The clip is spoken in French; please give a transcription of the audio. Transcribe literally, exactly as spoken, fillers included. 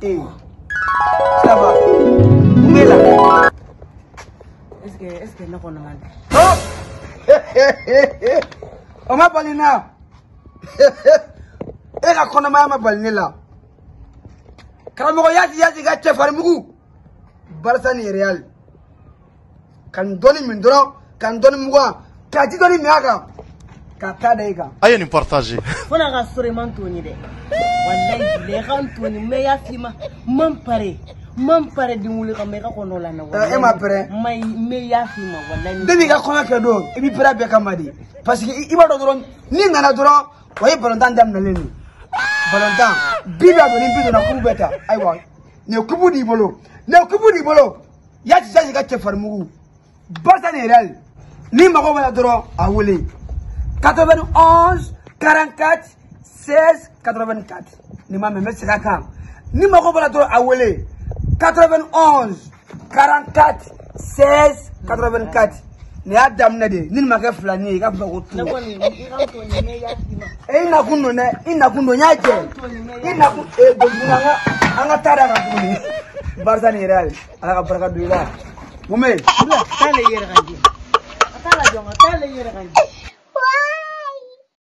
Eh, ça va. Où est là? Est-ce que est-ce que nous connaissons? Oh! On m'a parlé là. Et la connaissance m'a parlé là. Karamogo yati yati gache farmugu. Barça ni Real. Kan doni mindro, kan doni muga, kati doni miaga. Kata daiga. Ayo ni partager. Fona ga sore man toni de. Wallahi le kan toni me ya fima man pare. Man pare di wuli ka me ka kono la na wallahi. E ma pare. Mai me ya fima wallahi. Debi ga koma ke do, e bi pare be kamadi. Parce que iba do doron ni nana doron, waye balontan dam na leni. Balontan, biba do ni bido na kubu beta. Aywa. Ne kubu di bolo. Ne kubu di bolo. Yati yati gache farmugu. Barça ni Real. Ni mago wala doron a wuli. quatre-vingt-onze, quarante-quatre, seize, quatre-vingt-quatre. Ni ma meme sika kan. Ni mago bala doro awele. quatre-vingt-onze, quarante-quatre, seize, quatre-vingt-quatre. Ni adam na de. Ni ma ke flani ka ba ko tu. Na koni i kan toni me ya fima. E ina kuno ne, ina kuno nyaje. Ina ku e do nga anga tada ka kuno. Barça ni Real. Ala ka baraka duila. Mume, Tala yere ganji. Tala jonga, tala yere ganji.